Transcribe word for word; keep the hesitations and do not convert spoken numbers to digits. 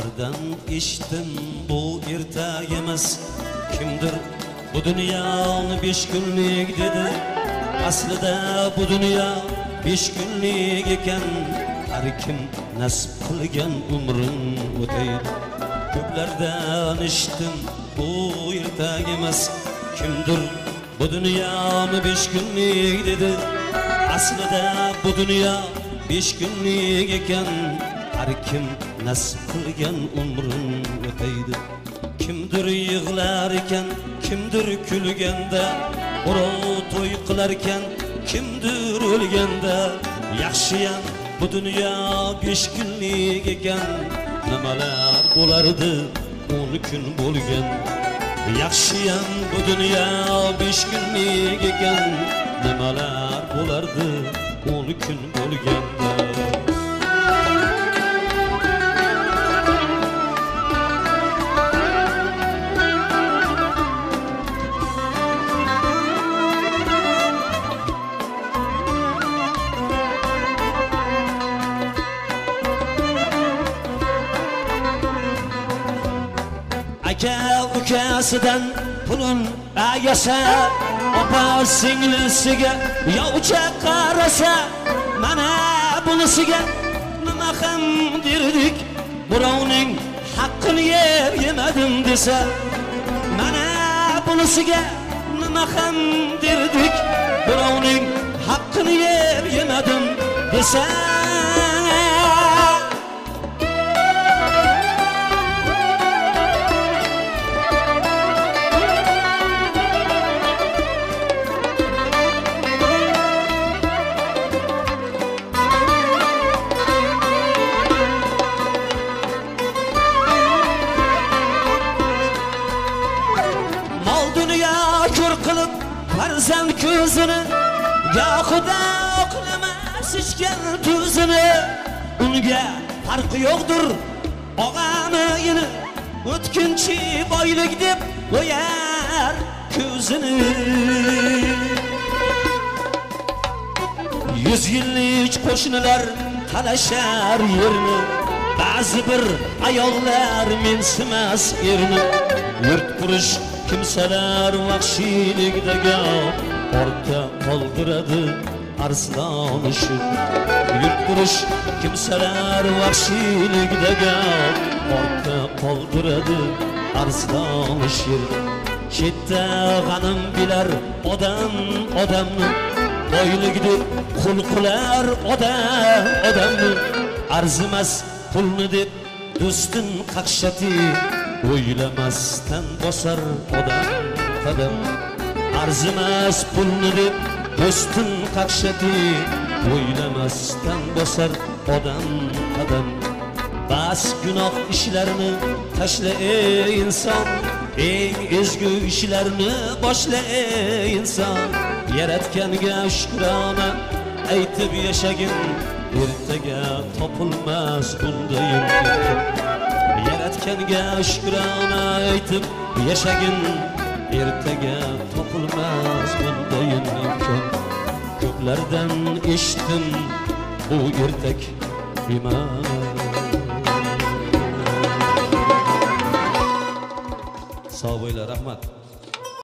ko'plardan eshitdim bu erta emas. Kimdir bu dunyoni besh kunlik dedi. Aslida bu dunyo besh kunlik ekan. Har kim nasib qilgan umrin o'taydi. Ko'plardan eshitdim bu erta emas. Kimdir bu dunyoni besh kunlik dedi. Aslida bu dunyo besh kunlik ekan. Har kim nasib qilgan umrin o'taydi. Kimdir yig'lar ekan, kimdir kulganda, o'rov to'y qilar ekan, kimdir o'lganda. Yaxshiyam bu dunyo besh kunlik ekan. Nimalar bo'lardi o'n kun bo'lgan. Yaxshiyam bu dunyo besh kunlik ekan. Nimalar bo'lardi o'n kun bo'lganda. Aka ukasidan pulun ayasa, opa singlisiga yovcha qarasa, mana bunisiga nima ham derdik, birovning haqqini yeb yemadim desa. Mana bunisiga nima ham derdik, birovning haqqini yeb yemadim desa. Farzand ko'zini gohida oqlamas ichgan tuzini. Unga farqi yo'qdir og'ami ini, o'tkinchi boylik deb qo'yar ko'zini. Yuz yillik qo'shnilar talashar yerni, ba'zi bir ayollar mensimas erni. Yurt qurish kimsalar vahshiylikdagi ortga qoldiradi arslon ishi. Yurt qurish kimsalar vahshiylikdagi ortga qoldiradi arslon ishi. Chetda g'anim bilar odam odamni, boylik deb qul qilar odam odamni. Arzimas pulni deb do'stin qaqshati, o'ylamasdan bosar odam qadam. Arzimas pulni deb do'stin qaqshati, o'ylamasdan bosar odam qadam. Bas gunoh ishlarni tashla ey inson, eng ezgu ishlarni boshla ey inson. Yaratganga shukrona aytib yashagin, ertaga topilmas bunday imkon. Yaratganga shukrona aytib yashagin, ertaga topilmas bunday imkon. Ko'plardan eshitdim bu ertak emas. Sog' bo'ling, rahmat.